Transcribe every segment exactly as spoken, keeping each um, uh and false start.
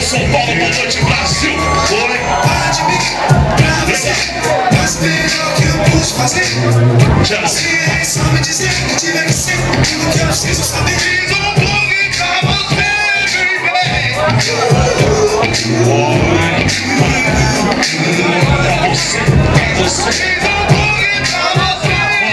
São Paulo, boa noite, Brasil. Oi. Para de mim, pra você. Mas melhor que eu pude fazer. Se é só me dizer que tiver que ser tudo que eu preciso saber. Fiz um boogie pra você, baby. Pra você, pra você. Fiz um boogie pra você,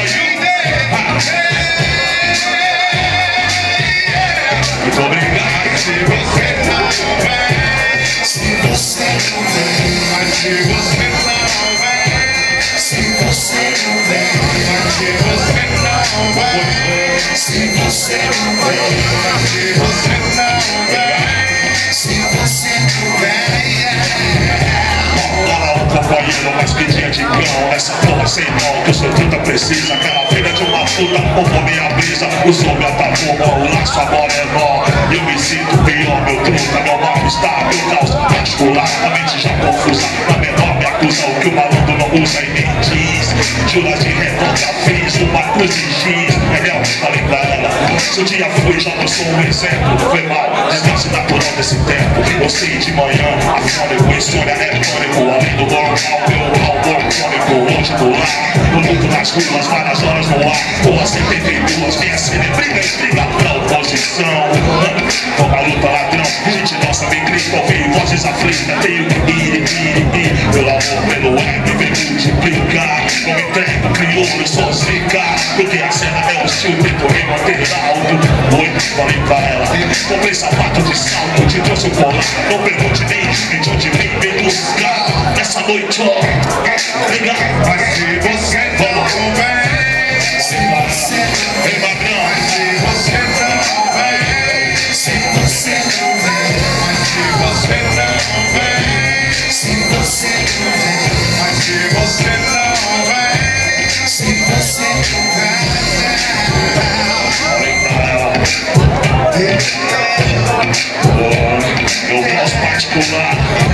baby. Muito obrigado. Se você não vem, se você não vem, mas se você não vem, se você não vem, mas se você não vem, se você não vem, se você não vem, se você não vem. Olha o companheiro mais pedinha de cão. Essa porra sem mão que o seu truta precisa. Aquela filha de uma puta, conforme a brisa. O som me atacou, o laço agora é nó. Eu me sinto pior, meu truta, meu mal-estar, meu caos particular. A mente já confusa, na menor me acusa. O que o malandro não usa e nem diz. Jura de revolta, fiz uma cruz de giz. É real, falei pra ela. Se o dia foi, já não sou um exemplo. Foi mal, desgaste natural desse tempo. Eu sei de manhã, afônico, insônia é crônico. Além do normal, meu amor crônico. Longe do lar, no mundo nas ruas, várias horas no ar. Porra, setenta e duas, minha cena briga, estriga pra oposição. Toma luta, ladrão, gente nossa, me grita, ouvi vozes aflitas. Tenho que ir, ir, ir. Meu amor pelo web, vem multiplicar. Não me entrego, crioulo e só zicar. Porque a cena é hostil, tento me manter alto. Oi, falei pra ela, comprei sapato de salto, te trouxe o colar. Não pergunte nem de onde vem, vem buscar. Essa noite, ó, legal. Mas se você não vem, se você não vem, mas se você não vem, Se você não vem, mas se você não vem, se você não vem, mas se você não vem, se você não vem, falei pra ela, meu caos particular.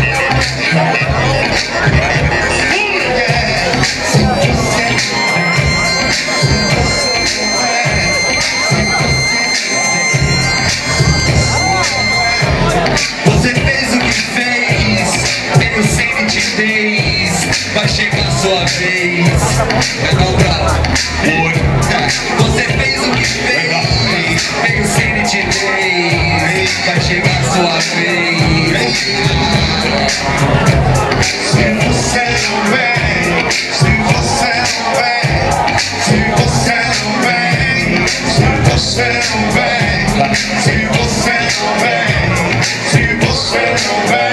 Você fez o que fez, tenho cem e dez, vai chegar a sua vez. É não bravo. Oi. Você fez o que fez, tenho cem e dez, vai chegar a sua vez. Se você não vem, se você não vem, se você não vem, se você não vem, se você não vem, se você não vem.